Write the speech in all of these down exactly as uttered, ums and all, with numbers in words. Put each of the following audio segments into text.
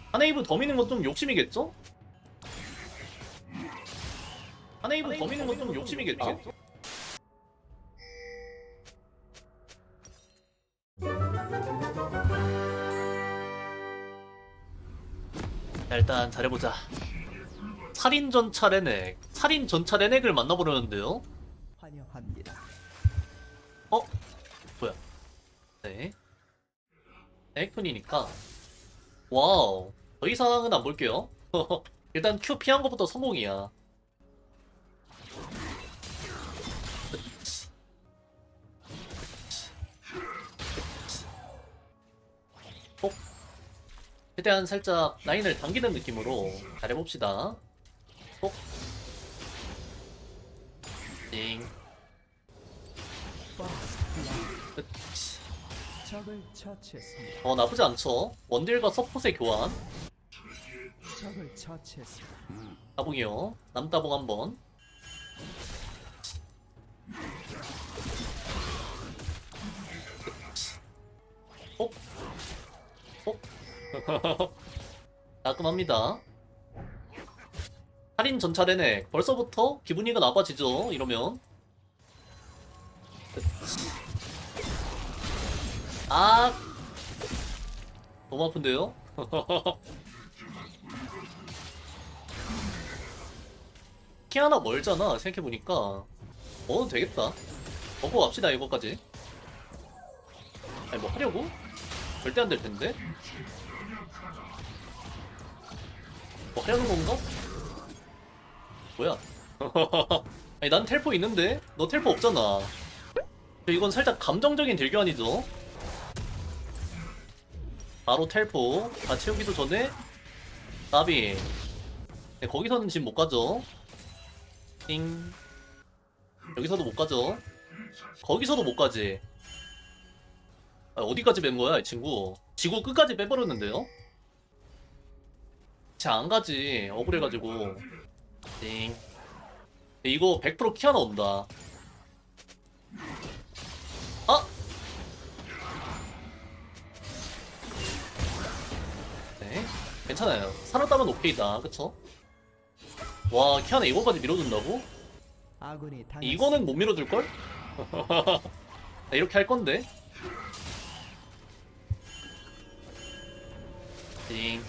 하네이브 더 미는 건 좀 욕심이겠죠? 하네이브 더 미는 건 좀 욕심이겠죠? 자, 일단 잘해보자. 살인 전차 레넥, 살인 전차 레넥을 만나보려는데요. 환영합니다. 어? 뭐야? 네. 에이콘이니까. 와우. 더 이상은 안 볼게요. 일단 Q 피한 것부터 성공이야. 어? 최대한 살짝 라인을 당기는 느낌으로 잘해봅시다. 어? 띵. 끝. 적을 처치했습니다. 어, 나쁘지 않죠? 원딜과 서폿의 교환. 적을 처치했습니다. 따봉이요. 남따봉 한번. 어? 어? 따끔합니다. 살인 전차 레넥. 벌써부터 기분이가 나빠지죠? 이러면. 아, 너무 아픈데요? 키 하나 멀잖아, 생각해보니까. 먹어도 되겠다. 먹고 갑시다, 이거까지. 아니, 뭐 하려고? 절대 안 될 텐데? 뭐 하려는 건가? 뭐야? 아니, 난 텔포 있는데? 너 텔포 없잖아. 이건 살짝 감정적인 딜교환이죠? 바로 텔포 다 채우기도 전에 나비. 네, 거기서는 지금 못 가죠. 띵. 여기서도 못 가죠. 거기서도 못 가지. 아, 어디까지 뺀 거야 이 친구. 지구 끝까지 빼버렸는데요. 쟤 안 가지. 억울해가지고. 띵. 이거 백 퍼센트 키 하나 온다. 아! 네, 괜찮아요. 살았다면 오케이다. 그쵸? 와, 키아나 이거까지 밀어준다고? 아군이 당했습니다. 이거는 못 밀어줄걸? 나 이렇게 할 건데? 띵.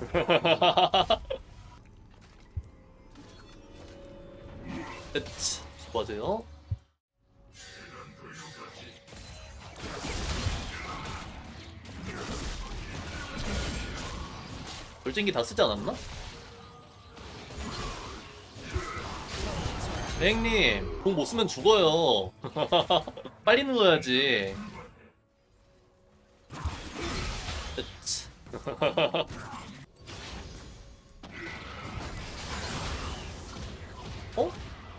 으치, 수고하세요. 돌진기 다 쓰지 않았나? 맹님, 공 못 쓰면 죽어요. 빨리 눌러야지. 으치. 어?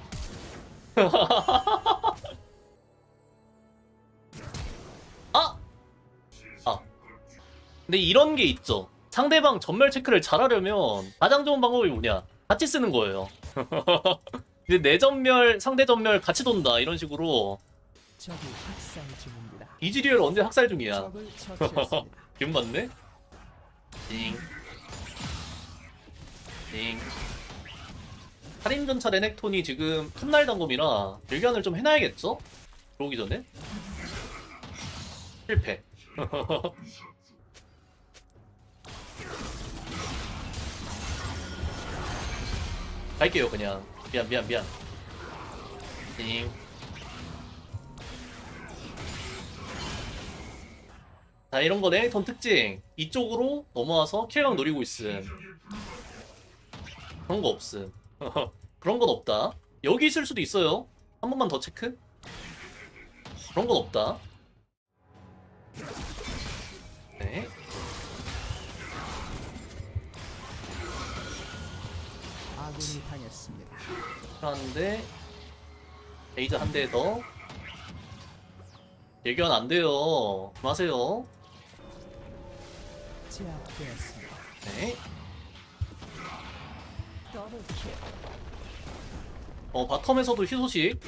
아! 아. 근데 이런 게 있죠. 상대방 전멸 체크를 잘하려면 가장 좋은 방법이 뭐냐? 같이 쓰는 거예요. 근데 내 전멸, 상대 전멸 같이 돈다 이런 식으로. 적이 학살 중입니다. 이즈리얼 언제 학살 중이야? 적을 처치했습니다. 기분 맞네? 띵. 띵. 살인전차 레넥톤이 지금 톱날 단검이라 일견을 좀 해놔야겠죠? 들어오기 전에? 실패. 갈게요 그냥. 미안 미안 미안. 띵. 자, 이런거 레넥톤 특징. 이쪽으로 넘어와서 킬각 노리고 있음. 그런거 없음. 그런건 없다. 여기 있을 수도 있어요. 한 번만 더 체크. 그런건 없다. 네. 아군이 당했습니다. 하는데 레이저 한 대 더. 예견 안 돼요. 그만하세요. 제압되었습니다. 네. 더블킬. 어, 바텀에서도 희소식.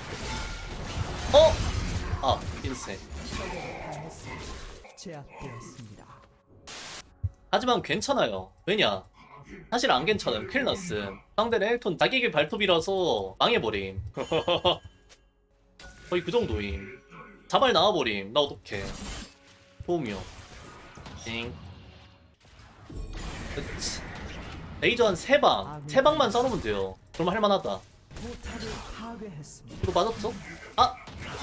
어! 아, 인세. 적을 당했습니다. 제압되었습니다. 하지만 괜찮아요. 왜냐? 사실 안 괜찮음. 큰일 났음. 상대는 엘톤 자기의 발톱이라서 망해버림. 거의 그 정도임. 자발 나와버림. 나 어떡해. 도움이요. 징. 그치. 레이저 한 세 방. 세 방만 쏴놓으면 돼요. 그럼 할만하다. 포탑을 파괴했습니다. 이거 맞았죠? 아!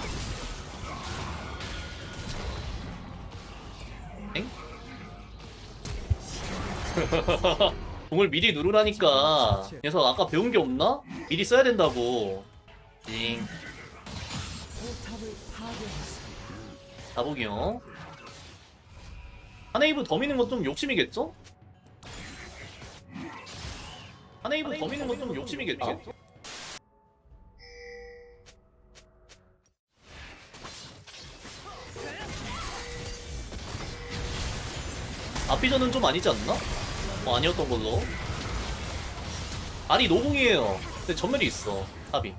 엥? 공을 미리 누르라니까. 그래서 아까 배운 게 없나? 미리 써야 된다고. 징. 포탑을 파괴했습니다. 자복이요. 하네이브 더 미는 건 좀 욕심이겠죠? 하네이브 더 미는 건 좀 욕심이겠죠? 아피전은 좀 아니지 않나? 어, 아니었던 걸로. 아니 노공이에요. 근데 전멸이 있어. 까비.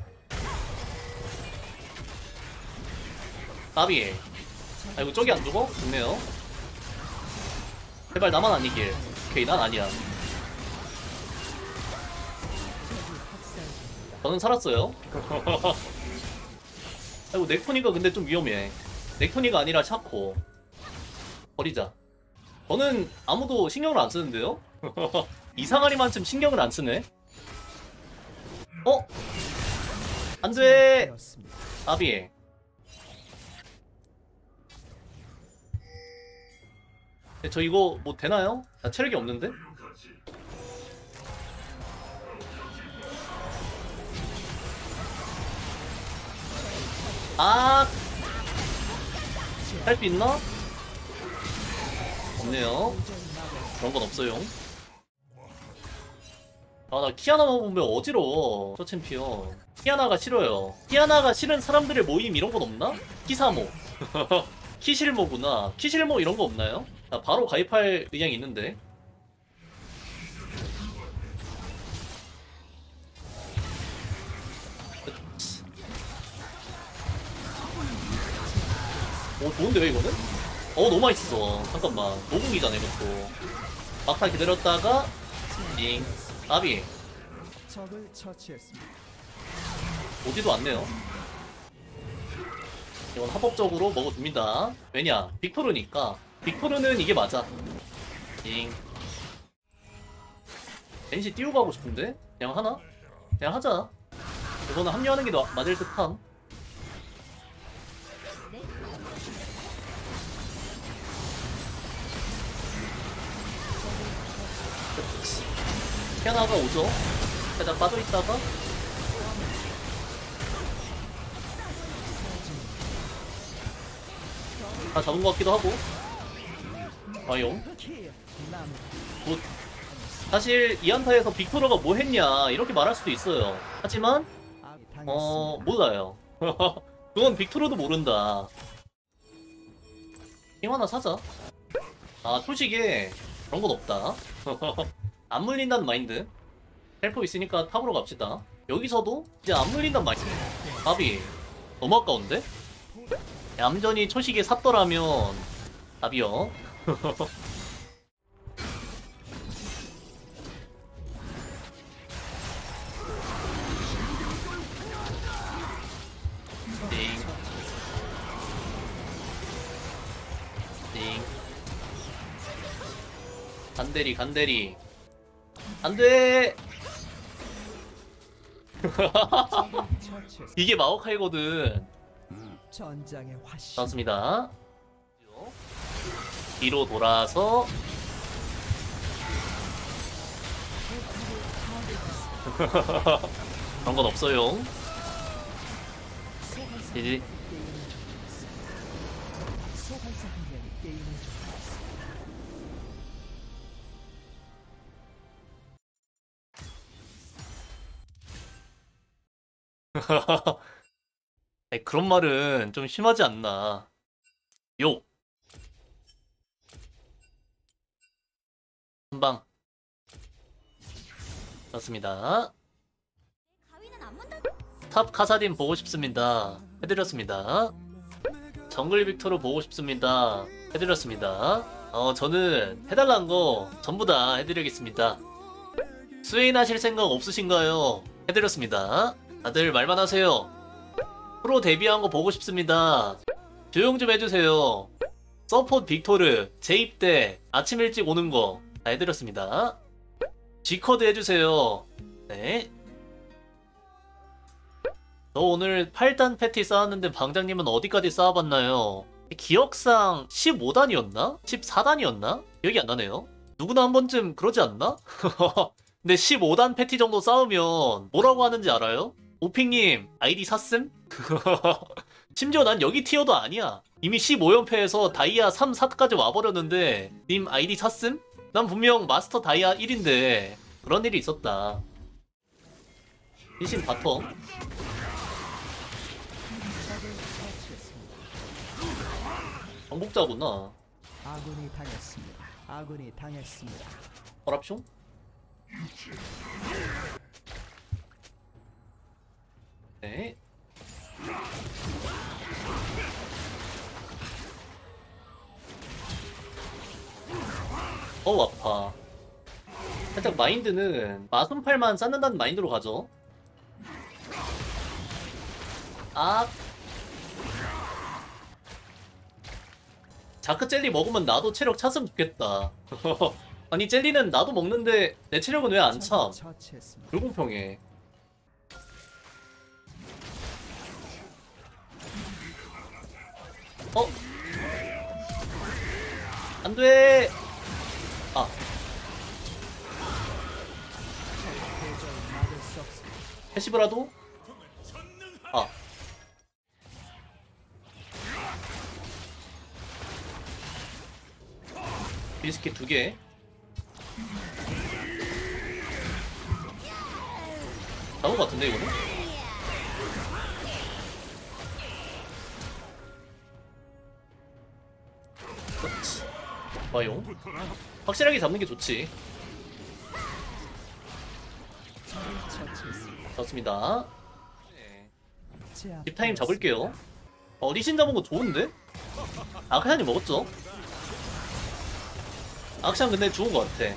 까비. 아이고 저기 안 죽어? 좋네요. 제발 나만 아니길. 오케이 난 아니야. 저는 살았어요. 아이고 넥토니가 근데 좀 위험해. 넥토니가 아니라 샤코. 버리자. 저는 아무도 신경을 안 쓰는데요? 이상하리만큼 신경을 안 쓰네. 어? 안돼. 되었습니다. 아비. 저 이거 뭐 되나요? 나 체력이 없는데? 아, 할 수 있나? 없네요. 그런 건 없어요. 아, 나 키아나만 보면 어지러워. 저 챔피언. 키아나가 싫어요. 키아나가 싫은 사람들의 모임 이런 건 없나? 키사모. 키실모구나. 키실모 이런 거 없나요? 나 바로 가입할 의향이 있는데. 오 좋은데 왜 이거는? 어 너무 맛있어. 잠깐만 노궁이잖아 이것도. 막타 기다렸다가 잉 아비 적을 처치했습니다. 오지도 않네요. 이건 합법적으로 먹어줍니다. 왜냐 빅토르니까. 빅토르는 이게 맞아. 잉 벤시 띄우고 하고 싶은데? 그냥 하나? 그냥 하자. 이거는 합류하는 게 더 맞을 듯함. 피아나가 오죠. 살짝 빠져있다가 다 잡은 것 같기도 하고. 과용 킬. 남. 굿. 사실 이 한타에서 빅토르가 뭐 했냐 이렇게 말할 수도 있어요. 하지만 아비 어 당했습니다. 몰라요. 그건 빅토르도 모른다. 힘 하나 사자. 아 솔직히 그런 건 없다. 안 물린다는 마인드. 헬퍼 있으니까 탑으로 갑시다. 여기서도 이제 안 물린다는 마인드. 답이 너무 아까운데? 얌전히 초식에 샀더라면 답이요. 띵. 띵. 간대리 간대리 안돼. 처치했습니다. 이게 마오카이거든. 전장의 화신. 좋습니다. 뒤로 돌아서 그런 건 없어요. 이제 소환사 한 명이 게임을 종료했습니다. 아니, 그런 말은 좀 심하지 않나. 욕. 한방. 좋습니다. 탑 카사딘 보고 싶습니다. 해드렸습니다. 정글 빅토르 보고 싶습니다. 해드렸습니다. 어 저는 해달라는 거 전부 다 해드리겠습니다. 스웨인 하실 생각 없으신가요? 해드렸습니다. 다들 말만 하세요. 프로 데뷔한 거 보고 싶습니다. 조용 좀 해주세요. 서포트 빅토르 재입대 아침 일찍 오는 거 다 해드렸습니다. G커드 해주세요. 네. 저 오늘 팔 단 패티 쌓았는데 방장님은 어디까지 쌓아봤나요? 기억상 십오 단이었나? 십사 단이었나? 기억이 안 나네요. 누구나 한 번쯤 그러지 않나? 근데 십오 단 패티 정도 쌓으면 뭐라고 하는지 알아요? 오핑님 아이디 샀음? 심지어 난 여기 티어도 아니야. 이미 십오 연패에서 다이아 삼, 사까지 와버렸는데 님 아이디 샀음? 난 분명 마스터 다이아 일인데 그런 일이 있었다. 대신 바텀 정복자구나. 아군이 당했습니다. 아군이 당했습니다. 허랍숑? 네. 어우 아파. 살짝 마인드는 마순팔만 쌓는다는 마인드로 가죠. 아 자크 젤리 먹으면 나도 체력 찼으면 좋겠다. 아니 젤리는 나도 먹는데 내 체력은 왜 안 참? 처치했습니다. 불공평해. 어? 안돼. 아 대절 막을 수 없습니다. 패시브라도? 아 비스킷 두 개. 나온 것 같은데 이거는? 그렇지. 좋아요. 확실하게 잡는 게 좋지. 처치했습니다. 좋습니다. 네. 제압 딥타임 잡을게요. 어, 리신 잡은 거 좋은데? 아크샨이 먹었죠? 아크샨 근데 좋은 것 같아.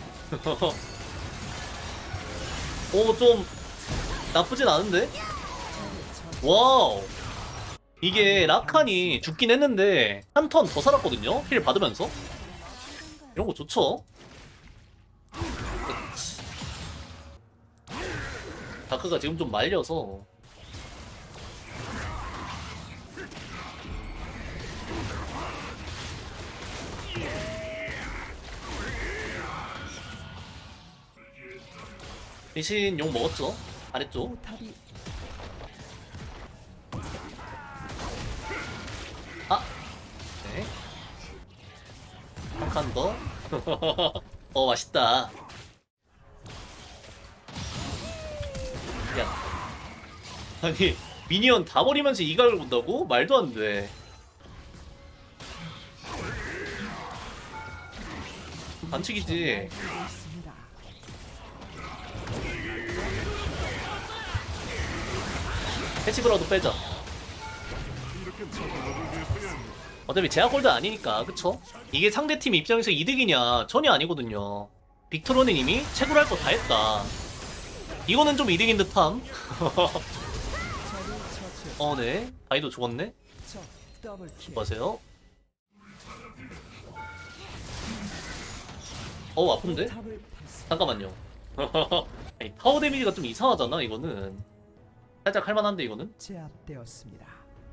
오, 좀 나쁘진 않은데? 와우. 이게 라칸이 죽긴 했는데 한 턴 더 살았거든요? 힐 받으면서? 이런 거 좋죠? 그치. 다크가 지금 좀 말려서 리신 용 먹었죠? 잘했죠? 포탑이 아! 네. 한 칸 더. 어, 맛있다. 야. 아니, 미니언 다 버리면서 이각을 본다고? 말도 안 돼. 반칙이지. 있습니다. 패시브라도 빼자. 어차피 제약골드 아니니까, 그쵸? 이게 상대팀 입장에서 이득이냐? 전혀 아니거든요. 빅토르는 이미 채굴 할 거 다 했다. 이거는 좀 이득인 듯함. 적을 처치했습니다. 어, 네. 바이도 죽었네. 적 더블킬. 뭐하세요? 어우, 아픈데? 포탑을 패스. 잠깐만요. 아니, 타워 데미지가 좀 이상하잖아, 이거는. 살짝 할만한데, 이거는? 제압되었습니다.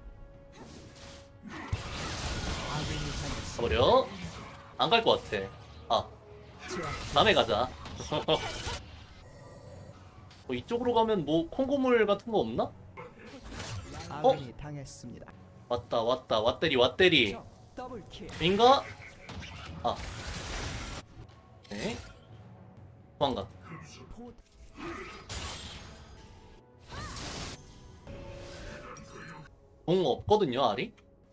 아군이 당했습니다. 가버려. 안 갈 것 같아. 아, 제압. 다음에 가자. 뭐 이쪽으로 가면 뭐 콩고물 같은 거 없나? 아군이 당했습니다. 왔다, 왔다, 왔대리, 왔대리. 적 더블킬. 인가? 아. 네. 도망가. 포 공 없거든요, 알이?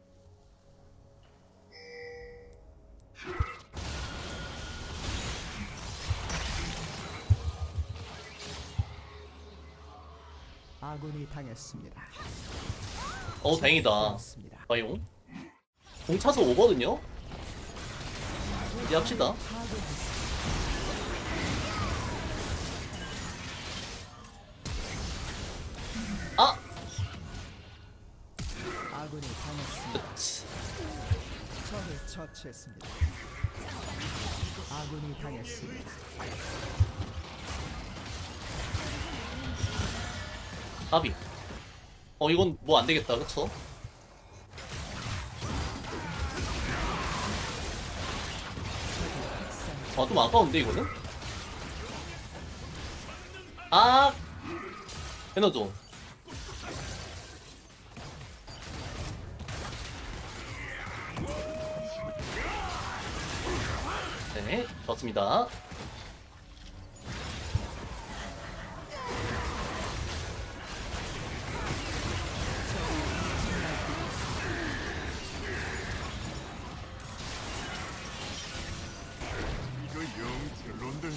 아군이 당했습니다. 어, 다행이다. 되었습니다. 과용. 공 차도 오거든요? 이제 합시다. 아! 아군이 당했습니다. 그치. 적을 처치했습니다. 아군이 당했습니다. 까비. 어 이건 뭐 안되겠다 그쵸? 아 좀 아까운데 이거는? 아! 에너죠. 네 좋습니다. 이거 영 별론데.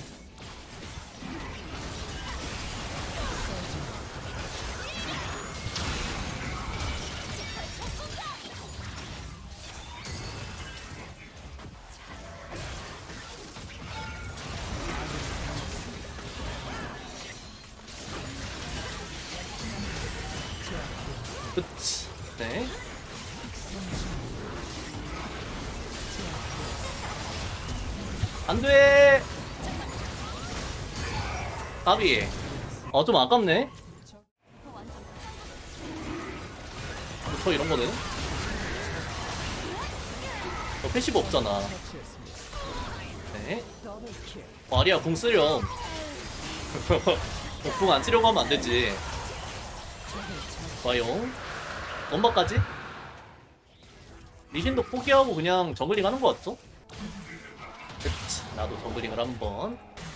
그치. 네. 안돼. 까비. 어 좀 아깝네. 저 이런 거는. 너 패시브 없잖아. 처치했습니다. 네. 더블킬. 어, 아리야 궁 쓰렴. 궁 안 쓰려고 하면 안 되지. 좋아요. 원바까지? 리신도 포기하고 그냥 정글링 하는 거 같죠? 그치. 나도 정글링을 한번.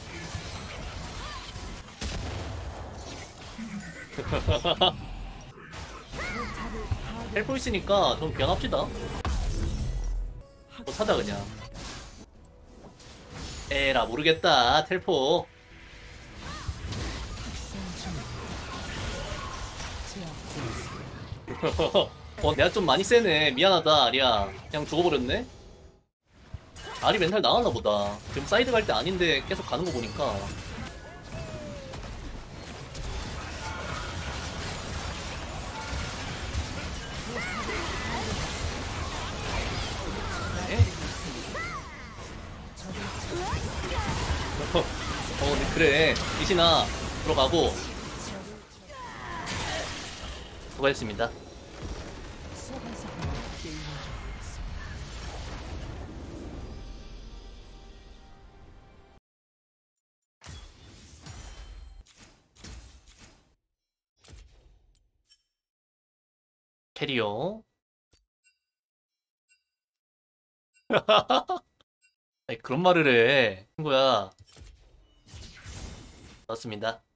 헬프 있으니까 좀 변합시다. 뭐 사자 그냥. 에라 모르겠다 텔포. 어 내가 좀 많이 세네. 미안하다 아리야. 그냥 죽어버렸네. 아리 멘탈 나왔나 보다. 지금 사이드 갈 때 아닌데 계속 가는 거 보니까. 네. 어 네, 그래 이신아 들어가고 수고했습니다. 캐리어. 아니, 그런 말을 해 친구야. 맞습니다.